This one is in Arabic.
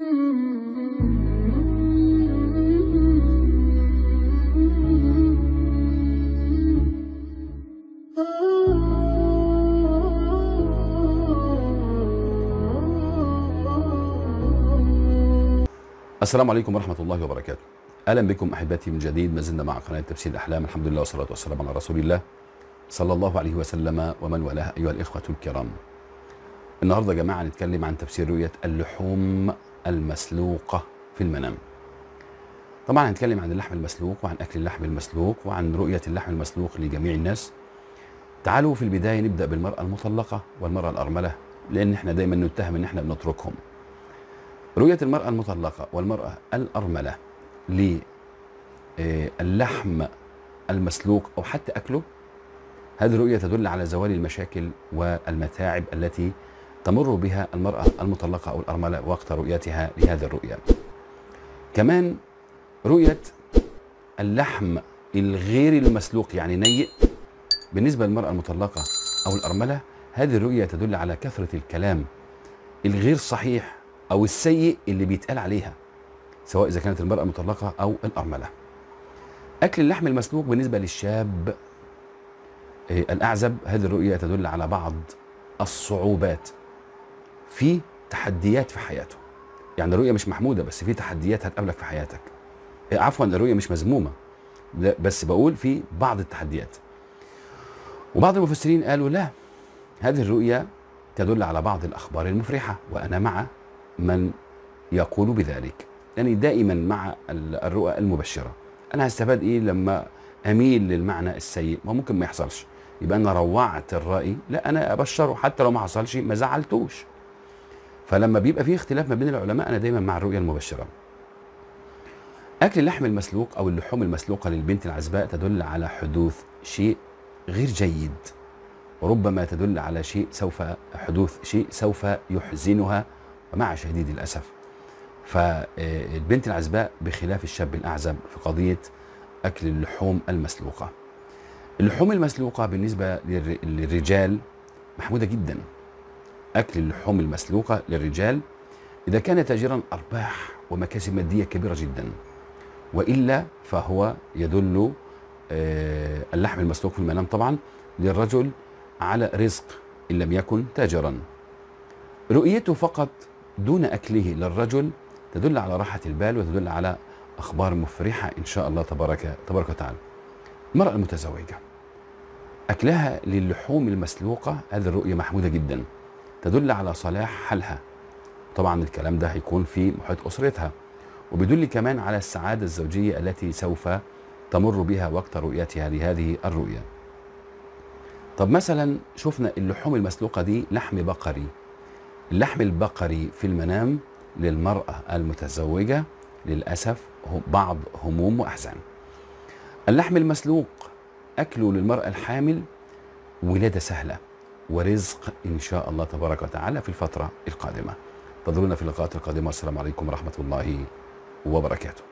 السلام عليكم ورحمة الله وبركاته. أهلا بكم أحبتي من جديد، ما زلنا مع قناة تفسير الأحلام. الحمد لله والصلاة والسلام على رسول الله صلى الله عليه وسلم ومن والاه. أيها الإخوة الكرام، النهاردة يا جماعة نتكلم عن تفسير رؤية اللحوم المسلوقة في المنام. طبعا هنتكلم عن اللحم المسلوق وعن أكل اللحم المسلوق وعن رؤية اللحم المسلوق لجميع الناس. تعالوا في البداية نبدأ بالمرأة المطلقة والمرأة الأرملة، لأن احنا دايما نتهم إن احنا بنتركهم. رؤية المرأة المطلقة والمرأة الأرملة للحم المسلوق أو حتى أكله، هذه الرؤية تدل على زوال المشاكل والمتاعب التي تمر بها المرأة المطلقة أو الأرملة وقت رؤيتها لهذه الرؤية. كمان رؤية اللحم الغير المسلوق يعني نيء بالنسبة للمرأة المطلقة أو الأرملة، هذه الرؤية تدل على كثرة الكلام الغير صحيح أو السيء اللي بيتقال عليها، سواء إذا كانت المرأة المطلقة أو الأرملة. أكل اللحم المسلوق بالنسبة للشاب الأعزب، هذه الرؤية تدل على بعض الصعوبات في تحديات في حياته. يعني الرؤية مش محمودة، بس في تحديات هتقابلك في حياتك. عفوا، الرؤية مش مذمومة، بس بقول في بعض التحديات. وبعض المفسرين قالوا لا، هذه الرؤية تدل على بعض الأخبار المفرحة، وأنا مع من يقول بذلك، يعني دائما مع الرؤى المبشرة. أنا هستفاد إيه لما أميل للمعنى السيء؟ ما ممكن ما يحصلش، يبقى أنا روعت الرأي؟ لا، أنا أبشره حتى لو ما حصلش ما زعلتوش. فلما بيبقى فيه اختلاف ما بين العلماء أنا دايما مع الرؤية المبشرة. أكل اللحم المسلوق أو اللحوم المسلوقة للبنت العزباء تدل على حدوث شيء غير جيد، وربما تدل على حدوث شيء سوف يحزنها مع شديد الأسف. فالبنت العزباء بخلاف الشاب الأعزب في قضية أكل اللحوم المسلوقة. اللحوم المسلوقة بالنسبة للرجال محمودة جدا. أكل اللحوم المسلوقة للرجال إذا كان تاجرا أرباح ومكاسب مادية كبيرة جدا، وإلا فهو يدل اللحم المسلوق في المنام طبعا للرجل على رزق إن لم يكن تاجرا. رؤيته فقط دون أكله للرجل تدل على راحة البال وتدل على أخبار مفرحة إن شاء الله تبارك وتعالى. المرأة المتزوجة أكلها للحوم المسلوقة، هذه الرؤية محمودة جدا، تدل على صلاح حالها. طبعا الكلام ده هيكون في محيط أسرتها، وبيدل كمان على السعادة الزوجية التي سوف تمر بها وقت رؤيتها لهذه الرؤية. طب مثلا شفنا اللحوم المسلوقة دي لحم بقري. اللحم البقري في المنام للمرأة المتزوجة للأسف بعض هموم وأحزان. اللحم المسلوق أكله للمرأة الحامل ولادة سهلة ورزق إن شاء الله تبارك وتعالى في الفترة القادمة. انتظرونا في اللقاءات القادمة. السلام عليكم ورحمة الله وبركاته.